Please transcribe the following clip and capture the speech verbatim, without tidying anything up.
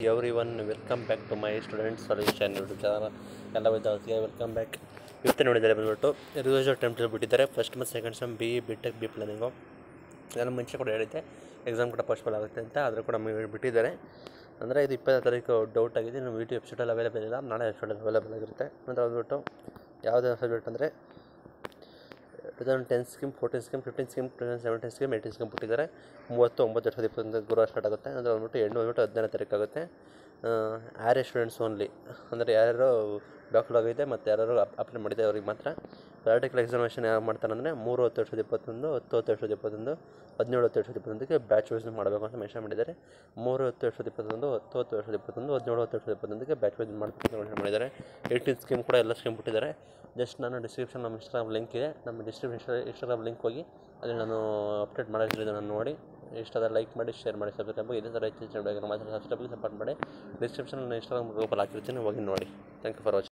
Every one welcome back to my student solution YouTube channel. ಎಲ್ಲ ವಿದ್ಯಾರ್ಥಿಗೆ welcome back. ಇವತ್ತು ನೋಡಿದರೆ ಬಂದ್ಬಿಟ್ಟು ರಿವಿಷನ್ ಟೈಮ್ ಟೇಬಲ್ ಬಿಟ್ಟಿದ್ದಾರೆ. ಫಸ್ಟ್ ಮತ್ತು second sem B B tech B planning. ನಾನು ಮುಂಚೆ ಕೂಡ ಹೇಳಿದ್ದೆ ಎಕ್ಸಾಮ್ ಕೂಡ ಪೋಸ್ಟ್ಪೋನ್ ಆಗುತ್ತೆ ಅಂತ, ಆದರೂ ಕೂಡ ಬಿಟ್ಟಿದ್ದಾರೆ. ಅಂದರೆ ಇದು ಇಪ್ಪತ್ತು ತಾರೀಕು ಡೌಟ್ ಆಗಿದೆ. ಇನ್ನು ವಿ ಟಿ ವೆಬ್ಸೈಟಲ್ಲಿ ಅವೈಲೇಬಲ್ ಇಲ್ಲ, ನಾಳೆ ವೆಬ್ಸೈಟಲ್ಲಿ ಅವೈಲೇಬಲ್ ಆಗಿರುತ್ತೆ. ಮತ್ತು ಬಂದ್ಬಿಟ್ಟು ಯಾವುದೇ ಸಬ್ಜೆಕ್ಟ್ ಅಂದರೆ two thousand ten scheme, fourteen scheme, fifteen scheme, two thousand seventeen scheme, eighteen scheme ಬಿಟ್ಟಿದ್ದಾರೆ. ಮೂವತ್ತು ಒಂಬತ್ತು ಎರಡು ಸಾವಿರದ ಇಪ್ಪತ್ತೊಂದು ಗುರುವಾರ ಸ್ಟಾರ್ಟ್ ಆಗುತ್ತೆ. ಅಂದರೆ ಬಂದ್ಬಿಟ್ಟು ಎಂಟು ಬಂದ್ಬಿಟ್ಟು ಹದಿನೈದು ತಾರೀಕು ಆಗುತ್ತೆ. ಆರ್ ಎ ಸ್ಟೂಡೆಂಟ್ಸ್ ಓನ್ಲಿ, ಅಂದರೆ ಯಾರ್ಯಾರು ಬ್ಯಾಕ್ಲಾಗ್ ಇದೆ ಮತ್ತು ಯಾರು ಅಪ್ಲೈ ಮಾಡಿದೆ ಅವ್ರಿಗೆ ಮಾತ್ರ. ಪ್ರಾಕ್ಟಿಕಲ್ ಎಕ್ಸಾಮಿನೇಷನ್ ಯಾರು ಮಾಡ್ತಾರೆ ಅಂದರೆ ಮೂರು ಹತ್ತು ಎರಡು ಸಾವಿರದ ಇಪ್ಪತ್ತೊಂದು, ಹತ್ತು ಹತ್ತು ಎರಡು ಸಾವಿರದ ಇಪ್ಪತ್ತೊಂದು, ಹದಿನೇಳು ಹತ್ತು ಎರಡು ಸಾವಿರದ ಇಪ್ಪತ್ತೊಂದಕ್ಕೆ ಬ್ಯಾಚ್ ವೈಸ್ ಮಾಡಬೇಕು ಅಂತ ಮೆನ್ಷನ್ ಮಾಡಿದ್ದಾರೆ. ಮೂರು ಹತ್ತು ಎರಡು ಸಾವಿರದ ಇಪ್ಪತ್ತೊಂದು, ಹತ್ತು ಹತ್ತು ಎರಡು ಸಾವಿರದ ಇಪ್ಪತ್ತೊಂದು, ಹದಿನೇಳು ಹತ್ತು ಎರಡು ಸಾವಿರದ ಇಪ್ಪತ್ತೊಂದಕ್ಕೆ ಬ್ಯಾಚ್ ವೈಸ್ ಮಾಡಬೇಕು ಅಂತ ಮೆನ್ಷನ್ ಮಾಡಿದ್ದಾರೆ. ಏಯ್ಟೀನ್ ಸ್ಕೀಮ್ ಕೂಡ ಎಲ್ಲ ಸ್ಕೀಮ್ ಬಿಟ್ಟಿದ್ದಾರೆ. ಜಸ್ಟ್ ನಾನು ಡಿಸ್ಕ್ರಿಪ್ಷನ್ ನಮ್ಮ ಇನ್ಸ್ಟಾಗ್ರಾಮ್ ಲಿಂಕ್ ಇದೆ, ನಮ್ಮ ಡಿಸ್ಕ್ರಿಪ್ಷನ್ ಇನ್ಸ್ಟಾಗ್ರಾಮ್ ಲಿಂಕ್ ಹೋಗಿ ಅಲ್ಲಿ ನಾನು ಅಪ್ಡೇಟ್ ಮಾಡೋದ್ರಿಂದ ನಾನು ನೋಡಿ ಇಷ್ಟ ಆದರೆ ಲೈಕ್ ಮಾಡಿ, ಶೇರ್ ಮಾಡಿ, ಸಬ್ಸ್ಕ್ರೈಬ್ ಇದೇ ಥರ ಹೆಚ್ಚು ಹೆಚ್ಚು ಮಾತ್ರ ಸಬ್ಸ್ಕ್ರೈಬ್ಗೆ ಸಪೋರ್ಟ್ ಮಾಡಿ. ಡಿಸ್ಕ್ರಿಪ್ಷನ್ ಇನ್ಸ್ಟಾಗ್ರಾಮ್ ಗ್ರೂಪಲ್ಲಿ ಹಾಕಿರ್ತೀನಿ, ಹೋಗಿ ನೋಡಿ. Thank you for watching.